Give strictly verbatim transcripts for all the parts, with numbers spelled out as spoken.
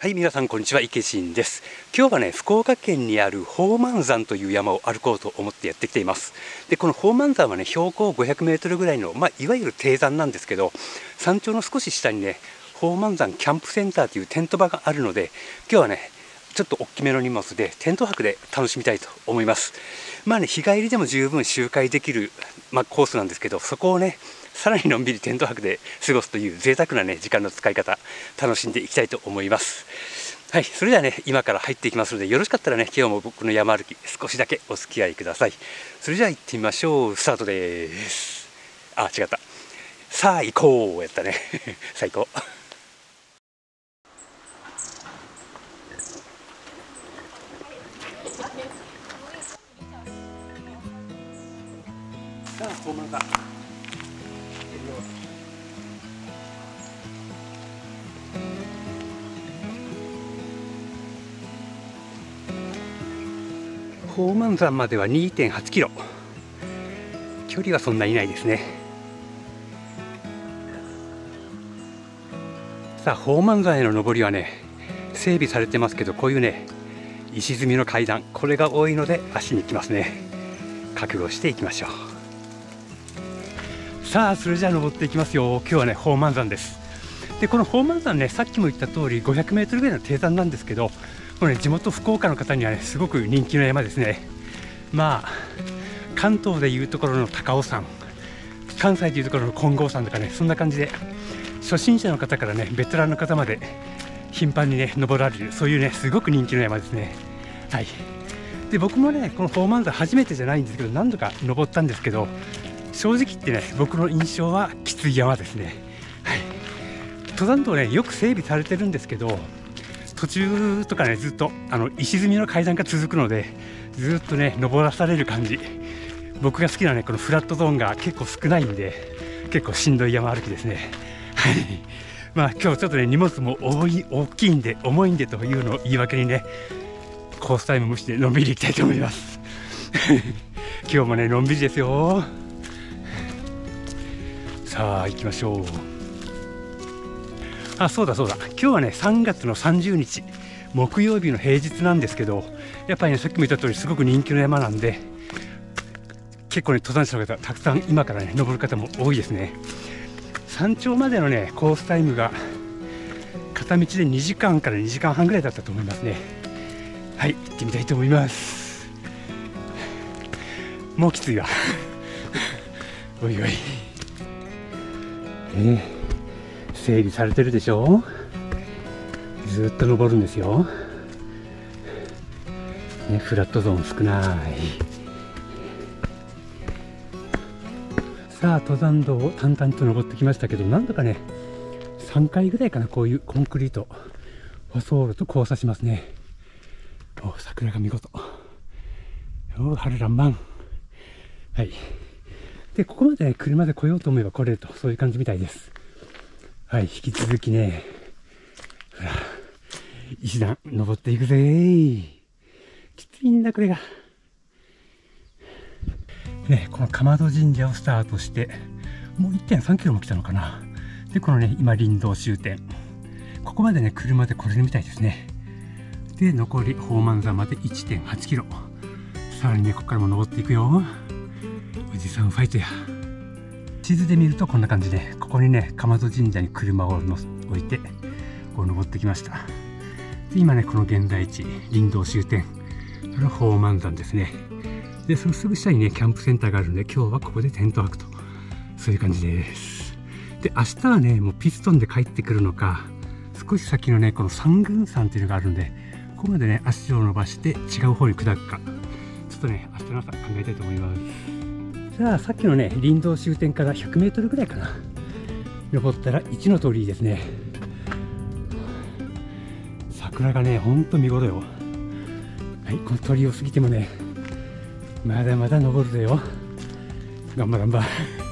はい、皆さんこんにちは、池新です。今日はね、福岡県にある宝満山という山を歩こうと思ってやってきています。で、この宝満山はね、標高ごひゃくメートルぐらいの、まあ、いわゆる低山なんですけど、山頂の少し下にね、宝満山キャンプセンターというテント場があるので、今日はね、ちょっと大きめの荷物でテント泊で楽しみたいと思います。まあね、日帰りでも十分周回できる、まあ、コースなんですけど、そこをね、さらにのんびりテント泊で過ごすという贅沢なね、時間の使い方、楽しんでいきたいと思います。はい、それではね、今から入っていきますので、よろしかったらね、今日も僕の山歩き、少しだけお付き合いください。それじゃあ行ってみましょう。スタートです。あ、違った。さあ行こうやったね。最高。さあ、宝満山。宝満山までは にてんはちキロ、距離はそんなにないですね。さあ、宝満山への登りはね、整備されてますけど、こういうね、石積みの階段、これが多いので足にきますね。覚悟していきましょう。さあ、それじゃあ登っていきますよ。今日はね、宝満山です。で、この宝満山ね、さっきも言った通りごひゃくメートルぐらいの低山なんですけど、これね、地元福岡の方にはね、すごく人気の山ですね。まあ関東でいうところの高尾山、関西でいうところの金剛山とかね、そんな感じで初心者の方からね、ベテランの方まで頻繁にね登られる、そういうねすごく人気の山ですね。はい。で、僕もねこの宝満山初めてじゃないんですけど、何度か登ったんですけど、正直言ってね、僕の印象はきつい山ですね。はい。登山道ね、よく整備されてるんですけど、途中とかね、ずっとあの石積みの階段が続くので、ずっとね登らされる感じ。僕が好きなねこのフラットゾーンが結構少ないんで、結構しんどい山歩きですね。はい。まあ今日ちょっとね荷物も多い大きいんで、重いんでというのを言い訳にね、コースタイム無視でのんびりいきたいと思います。今日もねのんびりですよ。さあ行きましょう。あ、そうだそうだ、今日はねさんがつのさんじゅうにち木曜日の平日なんですけど、やっぱりねさっきも言った通りすごく人気の山なんで、結構ね登山者の方たくさん今からね登る方も多いですね。山頂までのねコースタイムが片道でにじかんからにじかんはんぐらいだったと思いますね。はい、行ってみたいと思います。もうきついわ。おいおい、えー、整理されてるでしょ。ずっと登るんですよ、ね、フラットゾーン少ない。さあ、登山道を淡々と登ってきましたけど、なんだかねさんかいぐらいかな、こういうコンクリート舗装路と交差しますね。お、桜が見事。お、春らんまん。はい。で、ここまでね車で来ようと思えば来れると、そういう感じみたいです。はい、引き続きね、ほら石段登っていくぜー。きついんだこれがね。この竈門神社をスタートしてもう いってんさんキロも来たのかな。で、このね今林道終点、ここまでね車で来れるみたいですね。で、残り宝満山まで いってんはちキロ、さらにねここからも登っていくよ。富士山ファイトや。地図で見るとこんな感じで、ここにね竈門神社に車をの置いてこう登ってきました。で、今ねこの現在地林道終点、これは宝満山ですね。で、そのすぐ下にねキャンプセンターがあるので、今日はここでテント泊と、そういう感じです。で、明日はねもうピストンで帰ってくるのか、少し先のねこの三群山っていうのがあるので、ここまでね足を伸ばして違う方に下るか、ちょっとね明日の朝考えたいと思います。さあ、さっきのね林道終点からひゃくメートルぐらいかな、登ったら一の鳥居ですね。桜がねほんと見頃よ。はい、この鳥居を過ぎてもねまだまだ登るぜよ。頑張頑張。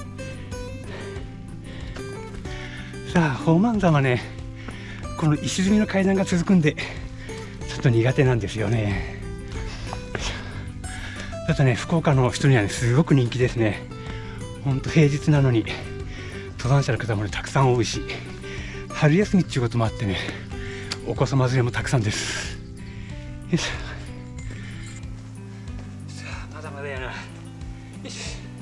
さあ、宝満山はねこの石積みの階段が続くんでちょっと苦手なんですよね。だとね福岡の人にはねすごく人気ですね。ほんと平日なのに登山者の方もねたくさん多いし、春休みっていうこともあってね、 お子様連れもたくさんです。よいしょ。さあまだまだやな。よいしょ。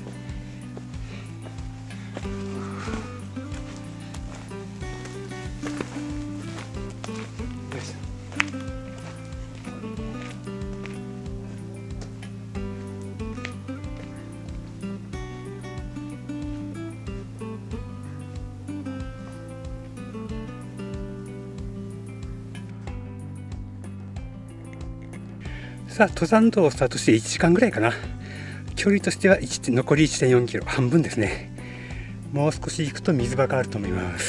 さあ登山道をスタートしていちじかんぐらいかな。距離としては残り いってんよんキロ、半分ですね。もう少し行くと水場があると思います。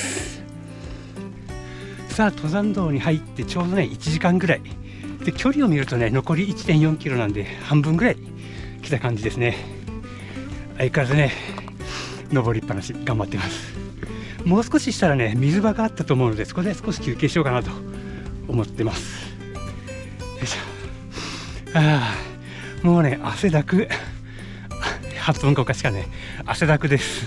さあ登山道に入ってちょうどねいちじかんぐらいで、距離を見るとね残り いってんよんキロなんで半分ぐらい来た感じですね。相変わらずね登りっぱなし頑張ってます。もう少ししたらね水場があったと思うので、そこで少し休憩しようかなと思ってます。よいしょ。ああ、もうね汗だく、発音がおかしかね、汗だくです。よ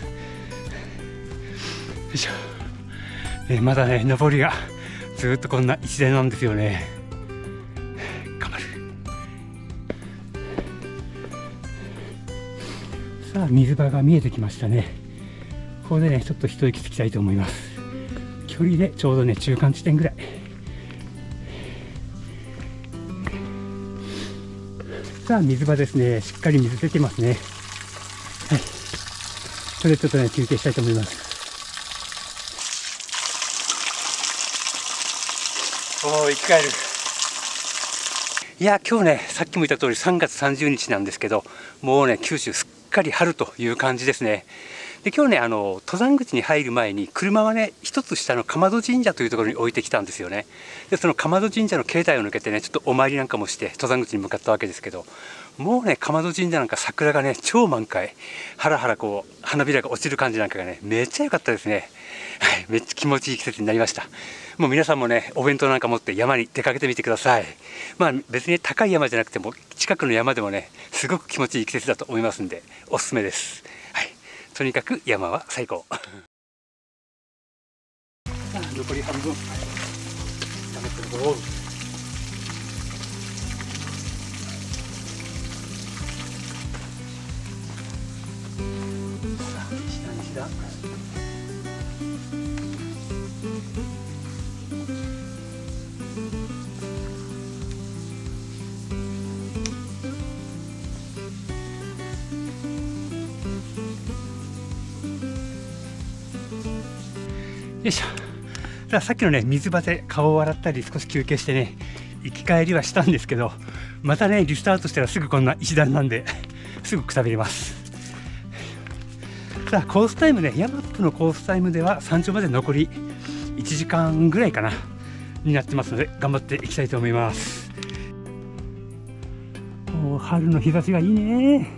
いしょ。ね、まだね登りがずっとこんな一連なんですよね。頑張る。さあ水場が見えてきましたね。ここでねちょっと一息つきたいと思います。距離でちょうどね中間地点ぐらい。さあ水場ですね、しっかり水出てますね。はい、それでちょっとね休憩したいと思います。おー、生き返る。いや今日ねさっきも言った通りさんがつさんじゅうにちなんですけど、もうね九州すっかり春という感じですね。で今日ねあの登山口に入る前に車はね一つ下の竈門神社というところに置いてきたんですよね。でその竈門神社の境内を抜けてねちょっとお参りなんかもして登山口に向かったわけですけど、もうね竈門神社なんか桜がね超満開、ハラハラこう花びらが落ちる感じなんかがねめっちゃ良かったですね。はい、めっちゃ気持ちいい季節になりました。もう皆さんもねお弁当なんか持って山に出かけてみてください。まあ別に高い山じゃなくても近くの山でもねすごく気持ちいい季節だと思いますんでおすすめです。はい、とにかく山は最高。さあ残り半分頑張ってるところ。さあ西田西田。よいしょ。さあさっきのね水場で顔を洗ったり少し休憩してね生き返りはしたんですけど、またねリスタートしたらすぐこんな石段なんですぐくたびれます。さあコースタイムね、ヤマップのコースタイムでは山頂まで残りいちじかんぐらいかなになってますので頑張っていきたいと思います。お春の日差しがいいね、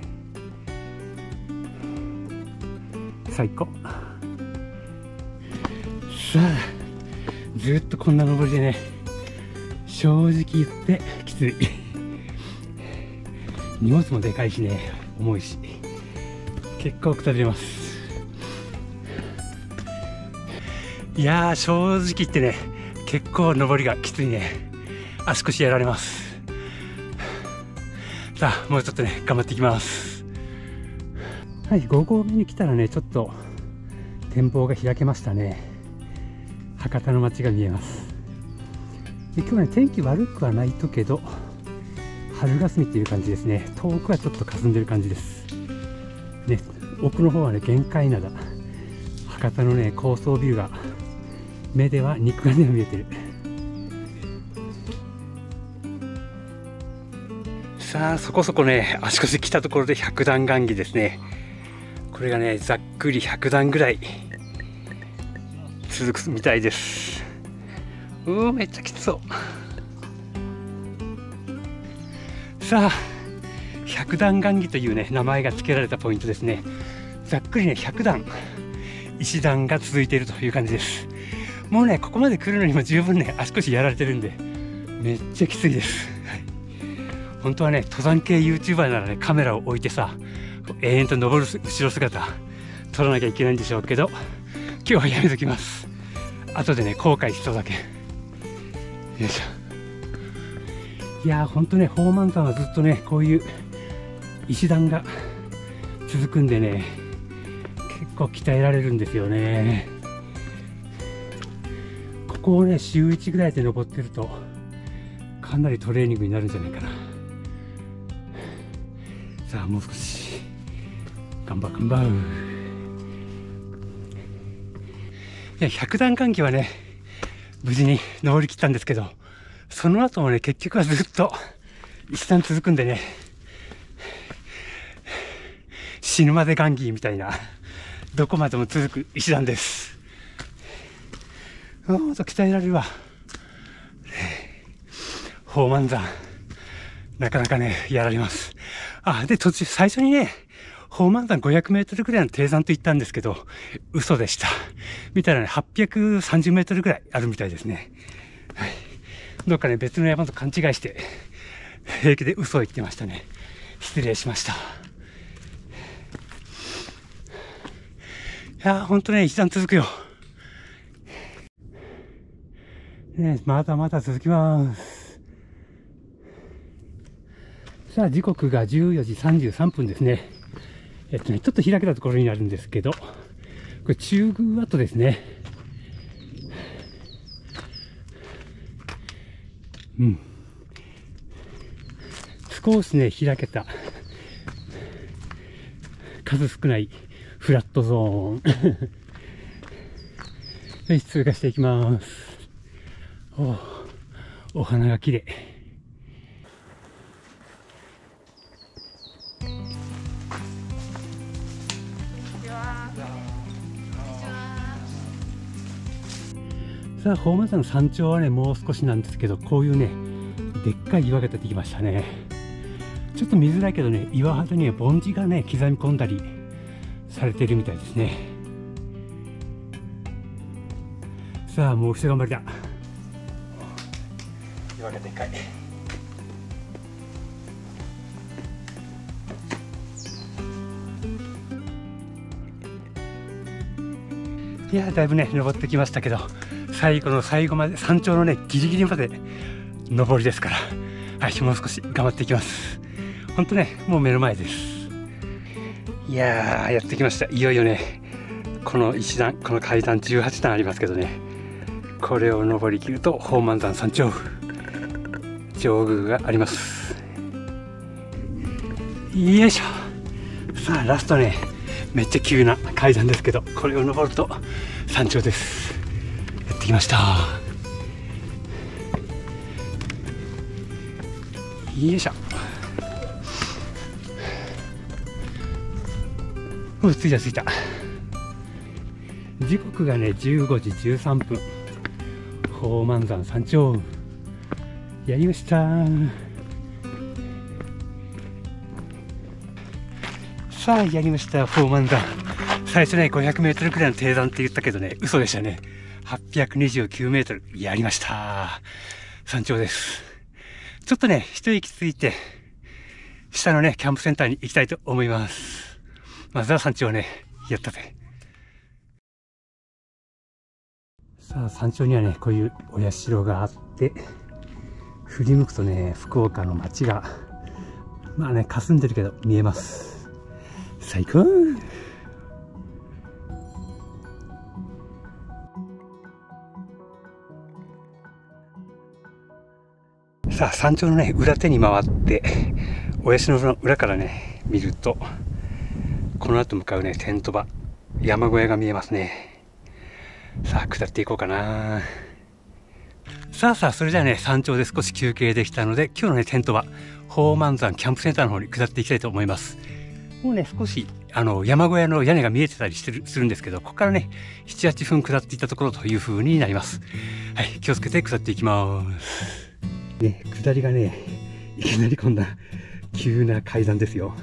最高。さあずっとこんな登りでね正直言ってきつい。荷物もでかいしね重いし結構くたびれます。いやー正直言ってね結構登りがきついね。足腰やられます。さあもうちょっとね頑張っていきます。はい、ご合目に来たらねちょっと展望が開けましたね。博多の街が見えます。で今日ね天気悪くはないとけど春霞っていう感じですね。遠くはちょっと霞んでる感じですね。奥の方はね玄界灘、博多のね高層ビルが目では肉眼でも見えてる。さあそこそこね足腰来たところで百段雁木ですね。これがねざっくりひゃくだんぐらい続くみたいです。うーめっちゃきつそう。さあ百段雁木というね名前が付けられたポイントですね。ざっくりねひゃくだん石段が続いているという感じです。もうねここまで来るのにも十分ね足腰やられてるんでめっちゃきついです。はい、本当はね登山系 ユーチューバーならねカメラを置いてさ永遠と登る後ろ姿撮らなきゃいけないんでしょうけど今日はやめときます。後でね後悔しそうだけ。 よいしょ。いやーほんとね、宝満山はずっとねこういう石段が続くんでね、結構鍛えられるんですよね。ここをね週いちぐらいで登ってるとかなりトレーニングになるんじゃないかな。さあもう少し頑張る頑張る。いや百段関係はね無事に登りきったんですけど、その後もね結局はずっと石段続くんでね、死ぬまでガンギーみたいなどこまでも続く石段です。ほんと鍛えられるわ。宝満山なかなかねやられます。あで途中最初にね宝満山ごひゃくメートルぐらいの低山と言ったんですけど嘘でした。見たらねはっぴゃくさんじゅうメートルぐらいあるみたいですね。はい、どっかね別の山と勘違いして平気で嘘を言ってましたね。失礼しました。いやーほんとね一段続くよ。ねまだまだ続きます。さあ時刻がじゅうよじさんじゅうさんぷんですね。えっとねちょっと開けたところになるんですけど、これ中宮跡ですね。うん。少しね開けた数少ないフラットゾーンよし通過していきます。おお花が綺麗。さあ宝満山の山頂はねもう少しなんですけど、こういうねでっかい岩が出てきましたね。ちょっと見づらいけどね岩肌には梵字がね刻み込んだりされてるみたいですね。さあもう一頑張りだ。岩がでっかい。いやだいぶね登ってきましたけど、最後の最後まで山頂のねギリギリまで登りですから、はい、もう少し頑張っていきます。ほんとねもう目の前です。いやーやってきました。いよいよねこの石段、この階段じゅうはちだんありますけどね、これを登りきると宝満山山頂上宮があります。よいしょ。さあラストねめっちゃ急な階段ですけど、これを登ると山頂です。やってきました。よいしょ。お着いた着いた。時刻がねじゅうごじじゅうさんぷん。宝満山山頂やりました。さあやりました宝満山。最初ねごひゃくメートルくらいの低山って言ったけどね嘘でしたね。はっぴゃくにじゅうきゅうメートルやりました。山頂です。ちょっとね一息ついて下のねキャンプセンターに行きたいと思います。まずは山頂ねやったぜ。さあ山頂にはねこういうお社があって、振り向くとね福岡の街がまあね霞んでるけど見えます。最高。さあ山頂のね裏手に回ってお社の裏からね見ると、この後向かうねテント場山小屋が見えますね。さあ下っていこうかな。さあさあそれじゃあね山頂で少し休憩できたので、今日のねテント場宝満山キャンプセンターの方に下っていきたいと思います。もうね少しあの山小屋の屋根が見えてたりしてるするんですけど、ここからねなな、はっぷん下っていったところという風になります。はい、気をつけて下っていきますね。下りがねいきなりこんな急な階段ですよ。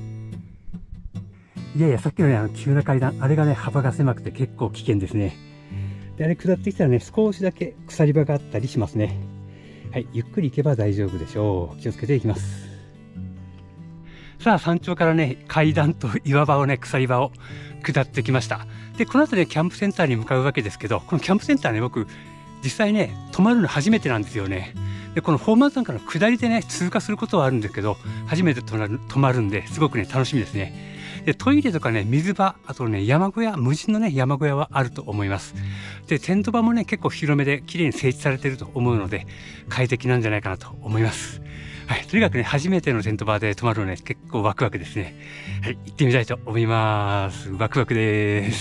いやいやさっきのねあの急な階段、あれがね幅が狭くて結構危険ですね。であれ下ってきたらね少しだけ鎖場があったりしますね。はい、ゆっくり行けば大丈夫でしょう。気をつけていきます。さあ山頂からね階段と岩場をね鎖場を下ってきました。でこの後ねキャンプセンターに向かうわけですけど、このキャンプセンターね僕実際ね泊まるの初めてなんですよね。でこの宝満山から下りでね通過することはあるんですけど、初めて泊まる泊まるんですごくね楽しみですね。でトイレとかね水場、あとね山小屋、無人のね山小屋はあると思います。でテント場もね結構広めで綺麗に整地されていると思うので快適なんじゃないかなと思います。はい、とにかくね初めてのテント場で泊まるのね結構ワクワクですね。はい、行ってみたいと思います。ワクワクです。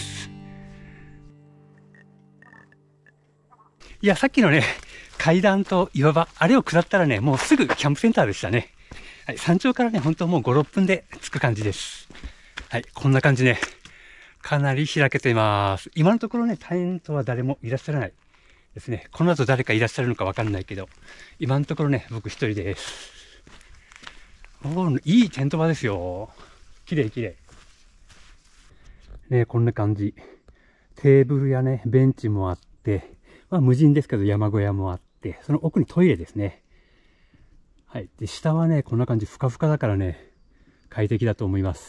いやさっきのね階段と岩場、あれを下ったらねもうすぐキャンプセンターでしたね。はい、山頂からね本当もうご、ろっぷんで着く感じです。はい、こんな感じね、かなり開けています。今のところね、テントは誰もいらっしゃらないですね。この後誰かいらっしゃるのかわかんないけど、今のところね、僕一人です。おー、いいテント場ですよ。綺麗綺麗。ね、こんな感じ。テーブルやね、ベンチもあって、まあ無人ですけど山小屋もあって、その奥にトイレですね。はい。で、下はね、こんな感じ、ふかふかだからね、快適だと思います。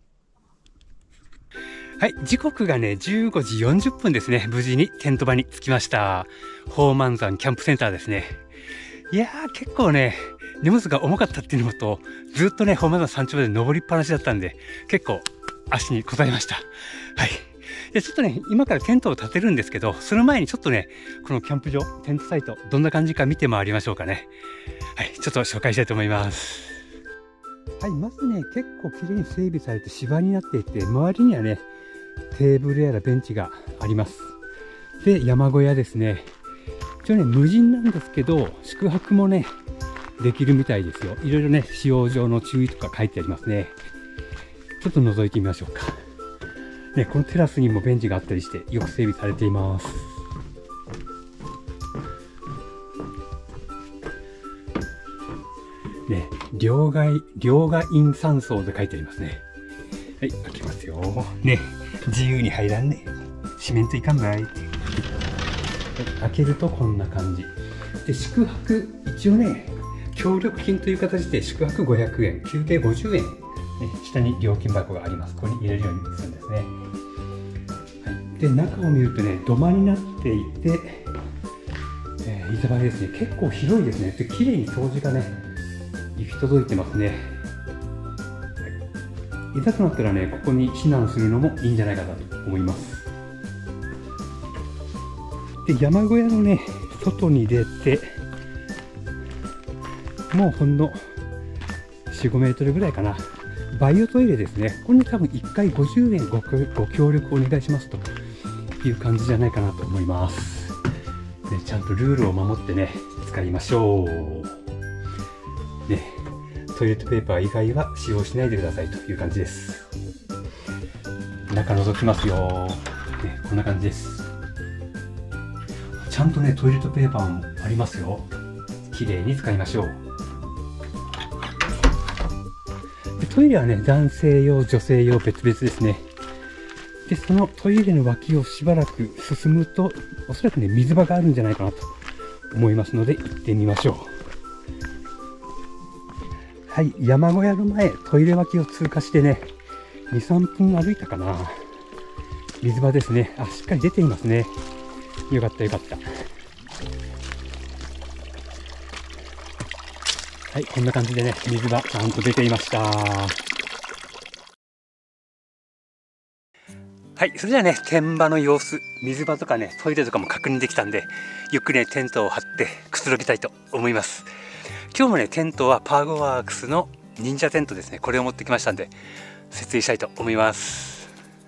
はい、時刻がね、じゅうごじよんじゅっぷんですね。無事にテント場に着きました。宝満山キャンプセンターですね。いやー、結構ね、荷物が重かったっていうのと、ずっとね、宝満山山頂まで登りっぱなしだったんで、結構足に応えました。はい。で、ちょっとね、今からテントを立てるんですけど、その前にちょっとね、このキャンプ場、テントサイト、どんな感じか見て回りましょうかね。はい、ちょっと紹介したいと思います。はい、まずね、結構綺麗に整備されて芝になっていて、周りにはね、テーブルやらベンチがあります。で、山小屋ですね。一応ね、無人なんですけど、宿泊もね、できるみたいですよ。いろいろね、使用上の注意とか書いてありますね。ちょっと覗いてみましょうか。ね、このテラスにもベンチがあったりして、よく整備されています。ね、両替、両替陰山荘で書いてありますね。はい、開けますよ。ね、自由に入らんね。閉めんといかんない。はい、開けるとこんな感じ。で、宿泊、一応ね、協力金という形で宿泊ごひゃくえん、休憩ごじゅうえん。ね、下に料金箱があります。ここに入れるようにするんですね。はい、で、中を見るとね、土間になっていて、えー、居酒屋ですね。結構広いですね。で、綺麗に掃除がね、行き届いてますね。いざとなったらね、ここに避難するのもいいんじゃないかなと思います。で、山小屋のね、外に出て、もうほんのよん、ごメートルぐらいかな。バイオトイレですね。これに多分いっかいごじゅうえん ご, ご協力お願いしますという感じじゃないかなと思います。で、ちゃんとルールを守ってね、使いましょう。ね。トイレットペーパー以外は使用しないでくださいという感じです。中覗きますよ、ね、こんな感じです。ちゃんとねトイレットペーパーもありますよ。綺麗に使いましょう。でトイレはね男性用女性用別々ですね。でそのトイレの脇をしばらく進むとおそらくね水場があるんじゃないかなと思いますので行ってみましょう。はい、山小屋の前、トイレ脇を通過してね、に、さんぷん歩いたかな。水場ですね。あ、しっかり出ていますね。よかったよかった。はい、こんな感じでね、水場ちゃんと出ていました。はい、それではね、天場の様子、水場とかね、トイレとかも確認できたんで、ゆっくりね、テントを張ってくつろぎたいと思います。今日もね、テントはパーゴワークスの忍者テントですね。これを持ってきましたんで、設営したいと思います。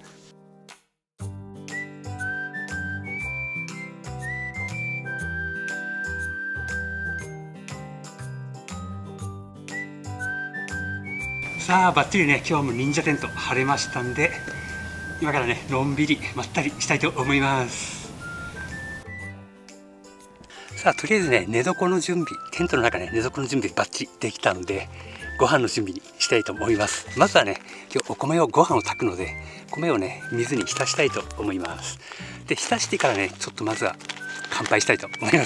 さあ、バッチリね、今日も忍者テント張れましたんで、今からね、のんびりまったりしたいと思います。さあ、とりあえずね、寝床の準備、テントの中ね、寝床の準備バッチリできたので、ご飯の準備にしたいと思います。まずはね、今日お米をご飯を炊くので、米をね、水に浸したいと思います。で、浸してからね、ちょっとまずは乾杯したいと思います。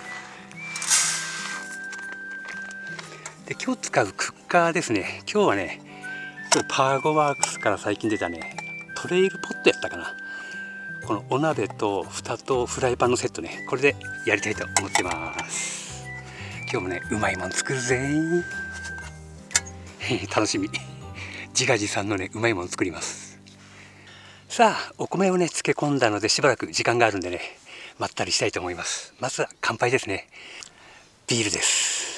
で、今日使うクッカーですね。今日はね、これパーゴワークスから最近出たね、トレイルポットやったかな。 このお鍋と蓋とフライパンのセットね、これでやりたいと思ってます。今日もねうまいもん作るぜ楽しみ。自画自賛のねうまいもん作ります。さあお米をね漬け込んだのでしばらく時間があるんでねまったりしたいと思います。まずは乾杯ですね。ビールです。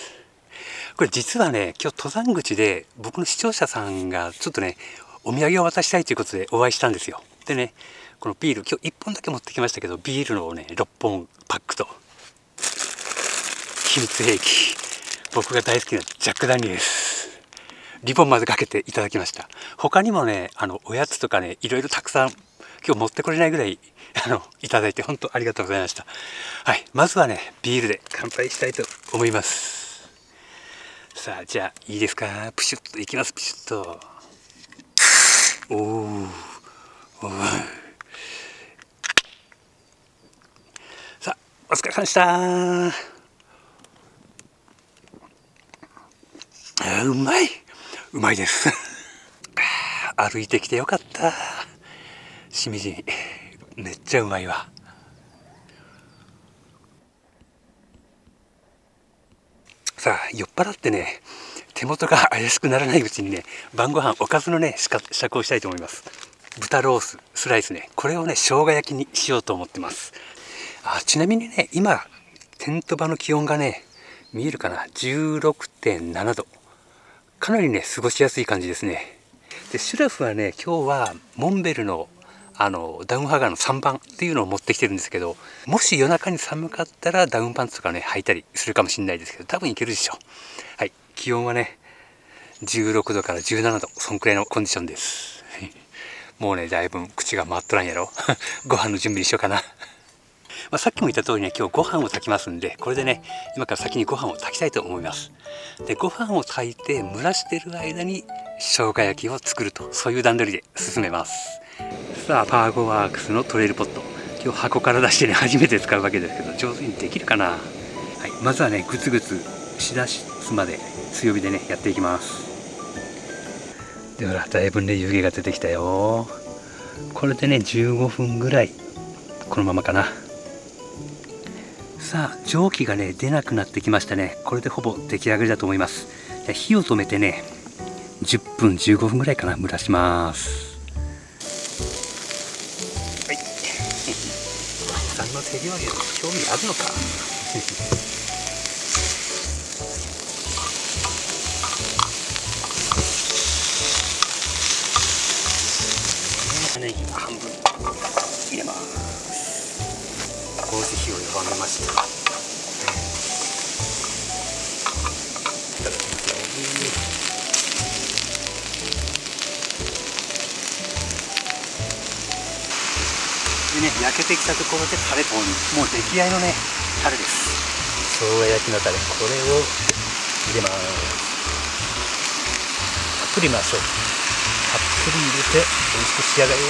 これ実はね今日登山口で僕の視聴者さんがちょっとねお土産を渡したいということでお会いしたんですよ。でねこのビール今日いっぽんだけ持ってきましたけど、ビールのねろっぽんパックと秘密兵器、僕が大好きなジャック・ダニエルズリボンまでかけていただきました。他にもねあのおやつとかねいろいろたくさん今日持ってこれないぐらいあのいただいて本当ありがとうございました。はい、まずはねビールで乾杯したいと思います。さあじゃあいいですか、プシュッといきます。プシュッとおーおーさあお疲れ様でした。あうまいうまいです歩いてきてよかった。しみじみめっちゃうまいわ。さあ酔っ払ってね手元が怪しくならないうちにね晩ご飯おかずのね支度をしたいと思います。豚ローススライスね、これをね生姜焼きにしようと思ってます。あちなみにね今テント場の気温がね見えるかな、 じゅうろくてんななど、かなりね過ごしやすい感じですね。でシュラフはね今日はモンベルのあのダウンハガーのさんばんっていうのを持ってきてるんですけど、もし夜中に寒かったらダウンパンツとかね履いたりするかもしれないですけど、多分いけるでしょう。はい、気温はねじゅうろくどからじゅうななど、そんくらいのコンディションですもうねだいぶ口が回っとらんやろご飯の準備にしようかなまあさっきも言った通りね今日ご飯を炊きますんで、これでね今から先にご飯を炊きたいと思います。でご飯を炊いて蒸らしてる間に生姜焼きを作ると、そういう段取りで進めます。さあパーゴワークスのトレイルポット、今日箱から出してね初めて使うわけですけど上手にできるかな。はい、まずはねグツグツしだすまで強火でねやっていきます。でほらだいぶね湯気が出てきたよ。これでねじゅうごふんぐらいこのままかな。さあ蒸気がね出なくなってきましたね。これでほぼ出来上がりだと思います。じゃ火を止めてねじゅっぷんじゅうごふんぐらいかな蒸らします。はいさんの手料理は興味あるのか玉ねぎ半分入れます。少し火を弱めました。いただきますよ。でね焼けてきたところでタレ投入、もう出来合いのねタレです。生姜焼きのタレ、これを入れます。たっぷりましょう。たっぷり入れて美味しく仕上がる。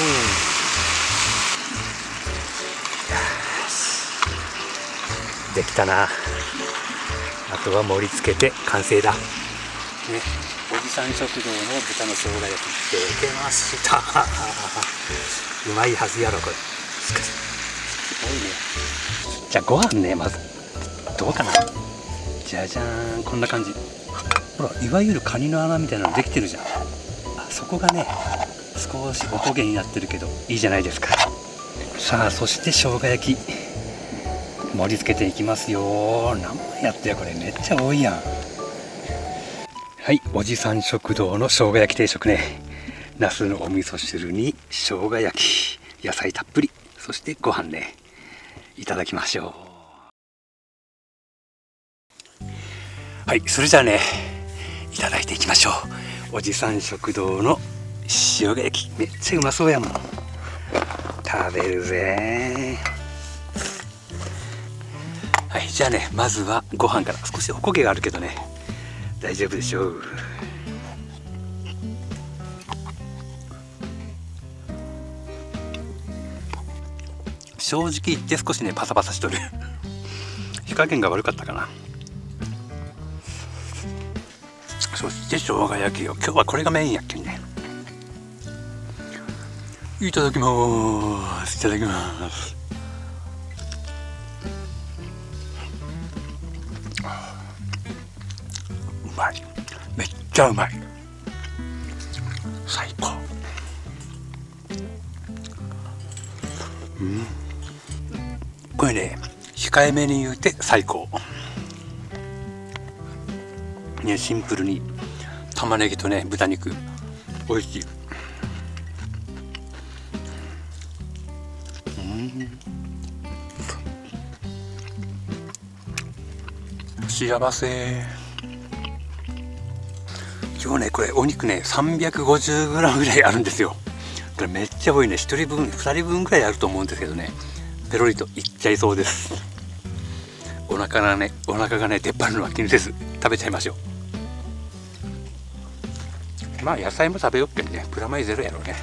できたな。あとは盛り付けて完成だね。おじさん食堂の豚の生姜焼きできましたうまいはずやろこれ。すごいね。じゃあご飯ねまずどうかな。じゃじゃーん、こんな感じ。ほらいわゆるカニの穴みたいなのできてるじゃん。あそこがね少しおこげになってるけどいいじゃないですか。さあそして生姜焼き盛り付けていきますよ。何枚やってよこれ、めっちゃ多いやん。はい、おじさん食堂の生姜焼き定食ね。ナスのお味噌汁に生姜焼き、野菜たっぷり、そしてご飯ね、いただきましょう。はい、それじゃあねいただいていきましょう。おじさん食堂の生姜焼きめっちゃうまそうやもん。食べるぜ。はい、じゃあねまずはご飯から。少しおこげがあるけどね大丈夫でしょう。正直言って少しねパサパサしとる火加減が悪かったかな。そして生姜焼きよ、今日はこれがメインやっけんね。 いただきます。いただきます。うまい、めっちゃうまい、最高。うん、これね、控えめに言うて最高ね。シンプルに玉ねぎとね豚肉美味しい。うん、幸せ。今日ねこれお肉ね さんびゃくごじゅうグラム ぐらいあるんですよ。これめっちゃ多いね。ひとりぶんふたりぶんぐらいあると思うんですけどね、ペロリといっちゃいそうです。お腹がねお腹がね出っ張るのは気にせず食べちゃいましょう。まあ野菜も食べよっけんね、プラマイゼロやろうね。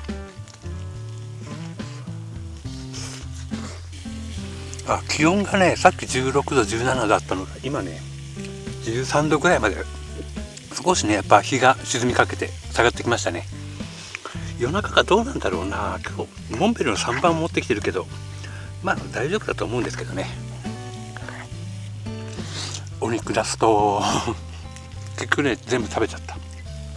あ、気温がねさっきじゅうろくどじゅうななどだったのが今ねじゅうさんどぐらいまで、少しねやっぱ日が沈みかけて下がってきましたね。夜中がどうなんだろうな。今日モンベルのさんばん持ってきてるけど、まあ大丈夫だと思うんですけどね。お肉出すと結局ね全部食べちゃった。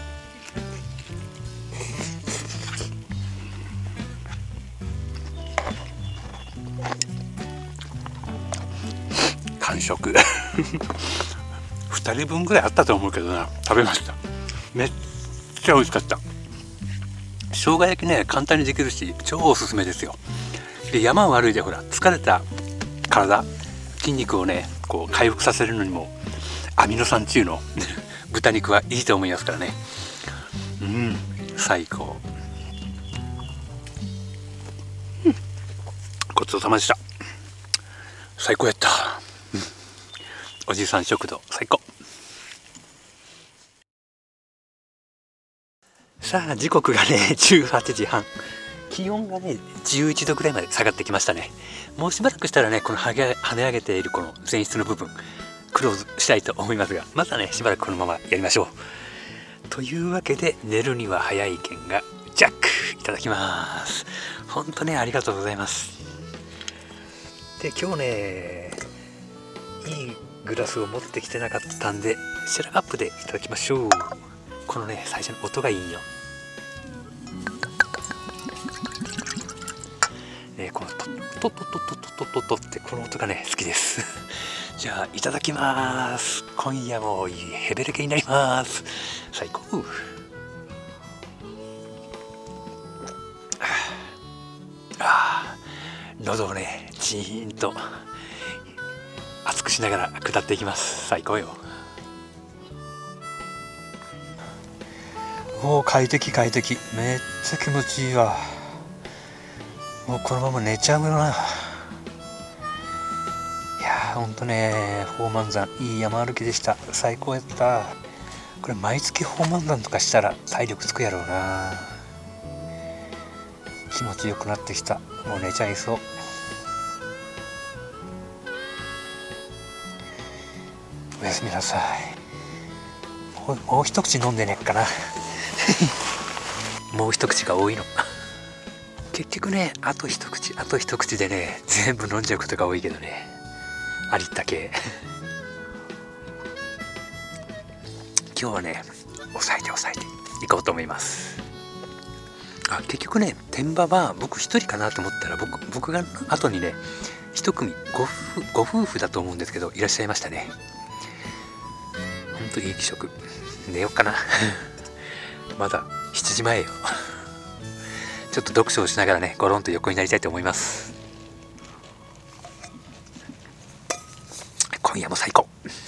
完食ふたりぶんぐらいあったと思うけどな、食べました。めっちゃ美味しかった。生姜焼きね簡単にできるし超おすすめですよ。で山を歩いてほら疲れた体筋肉をねこう回復させるのにもアミノ酸中の豚肉はいいと思いますからね。うん、最高、うん、ごちそうさまでした。最高やった、うん、おじさん食堂最高。さあ時刻がねじゅうはちじはん、気温がねじゅういちどぐらいまで下がってきましたね。もうしばらくしたらねこの跳ね上げているこの前室の部分クローズしたいと思いますが、まずはねしばらくこのままやりましょう。というわけで寝るには早い券がジャックいただきます。ほんとねありがとうございます。で今日ねいいグラスを持ってきてなかったんでシェラカップでいただきましょう。このね最初の音がいいよ。ね、このトットットットットットットットットってこの音がね好きですじゃあいただきます。今夜もいいヘベレケになります。最高。あー喉をねジーンと熱くしながら下っていきます。最高よ。もう快適快適、めっちゃ気持ちいいわ。もうこのまま寝ちゃうよな。いやーほんとね宝満山いい山歩きでした。最高やった。これ毎月宝満山とかしたら体力つくやろうな。気持ちよくなってきた。もう寝ちゃいそう。おやすみなさい。もう、もう一口飲んでねっかなもう一口が多いの結局ねあと一口あと一口でね全部飲んじゃうことが多いけどね、ありったけ今日はね抑えて抑えていこうと思います。あ結局ね天場は僕一人かなと思ったら僕僕が後にね一組 ご, ご夫婦だと思うんですけどいらっしゃいましたね。ほんといい気色。寝ようかなまだしちじまえよちょっと読書をしながらねゴロンと横になりたいと思います。今夜も最高。